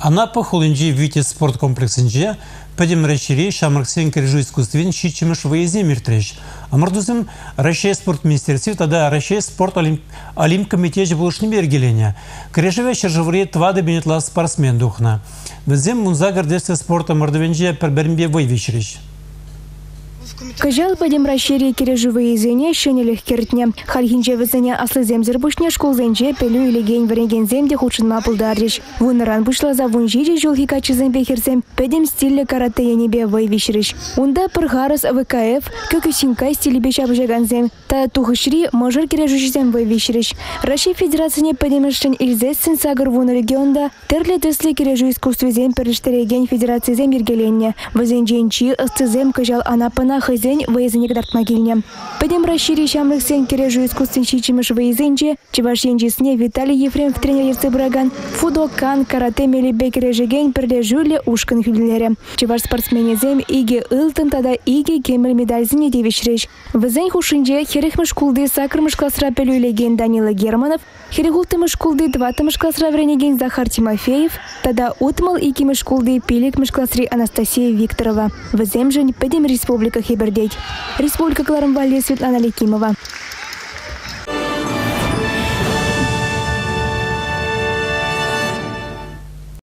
Анапа холинджи Витязь спорткомплексинже пәдем рәшірей шамырксен кіржу искусствен шитчіміш выезне миртреш. Амырдузым Россия спорт министерстве тада Россия спорт олимп комитете булышны бергелене. Кірежеве шыржывыре твады бенетла спортсмен духна. Візем мунза гордесте спорта мордовенже пербермбе войвечереш. Кажал падем расшири кирежевые зене шенелих кертне. Хальхинже везене аслы земзер бушне школ зенже пелю или гень варенген земде худшин мапулдариш. Вунаран бушла за вунжири жулхикачы зембе херсем педем стиле карате янебе войвишриш. Унда пыргарас ВКФ көкүсинкай стиле бешап жаганзем. Та тухышри можер кирежужизем войвишриш. Россия федерацияне педемештен ильзессен сагыр вун регионда терле тесли кирежу искусствезем перештереген федерации зем ергеленне. Везенженчи ысцезем кажал Анапана хозяин выездник дартмагильня. Пойдем расширить шамрыксен кирежу искусствен щичимыш выезденче, чевашенчесне Виталий Ефремов тренер Евцы Браган, фудокан, карате мелебе кирежеген прилежуле ушкан хюллере. Чеваш спортсменезем иге ылтын тада иге кемер медальзине девишреш. Везень хушинже херехмыш кулды сакрмыш классра пелюлеген Данила Германов, херехултымыш кулды дватымыш классра вренеген Захар Тимофеев, тада утмал икимыш кулды пиликмыш классри Анастасия Викторова. Везем жень пойдем республика Хибердеть. Республика Кларамвалия Светлана Лекимова.